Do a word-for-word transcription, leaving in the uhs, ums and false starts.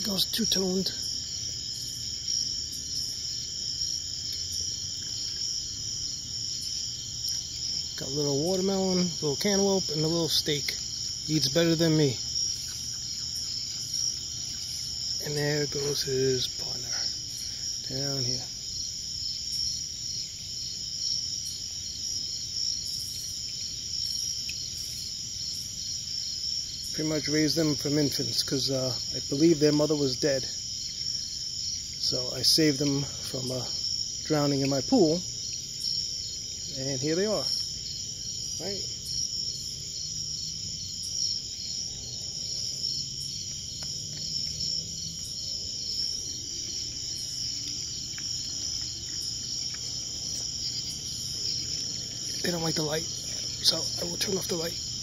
goes two-toned. Got a little watermelon, a little cantaloupe, and a little steak. Eats better than me. And there goes his partner. Down here. Pretty much raised them from infants because uh, I believe their mother was dead. So I saved them from uh, drowning in my pool. And here they are. Right? They don't like the light, so I will turn off the light.